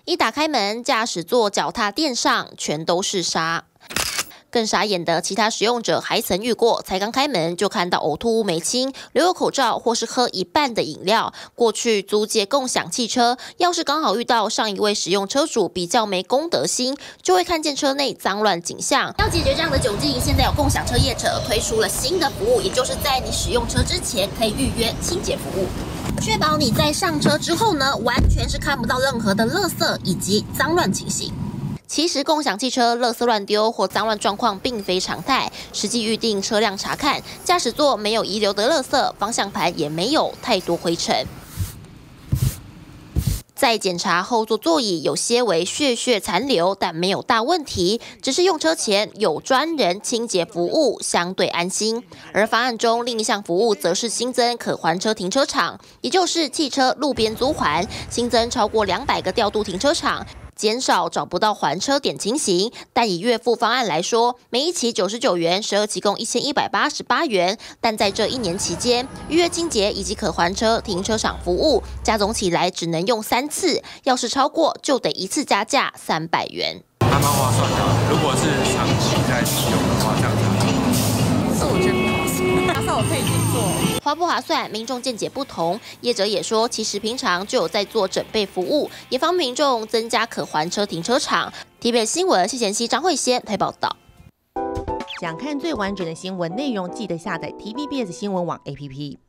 一打开门，驾驶座脚踏垫上全都是沙。更傻眼的其他使用者还曾遇过，才刚开门就看到呕吐物没清，留有口罩或是喝一半的饮料。过去租借共享汽车，要是刚好遇到上一位使用车主比较没公德心，就会看见车内脏乱景象。要解决这样的窘境，现在有共享车业者推出了新的服务，也就是在你使用车之前可以预约清洁服务。确保你在上车之后呢，完全是看不到任何的垃圾以及脏乱情形。其实共享汽车垃圾乱丢或脏乱状况并非常态，实际预定车辆查看，驾驶座没有遗留的垃圾，方向盘也没有太多灰尘。再检查后座座椅有些微屑残留，但没有大问题，只是用车前有专人清洁服务，相对安心。而方案中另一项服务则是新增可还车停车场，也就是汽车路边租还，新增超过200个调度停车场。减少找不到还车点情形，但以月付方案来说，每一期99元，12期共1188元。但在这1年期间，预约清洁以及可还车停车场服务加总起来只能用3次，要是超过就得一次加价300元。 还蛮划算的，如果是长期在使用的话，这样子。 是我觉得不划算，加上我可以去做。 划不划算，民众见解不同。业者也说，其实平常就有在做准备服务，也方民众增加可还车停车场。台北新闻谢贤熙、张慧仙台报道。 想看最完整的新闻内容，记得下载 TVBS 新闻网 APP。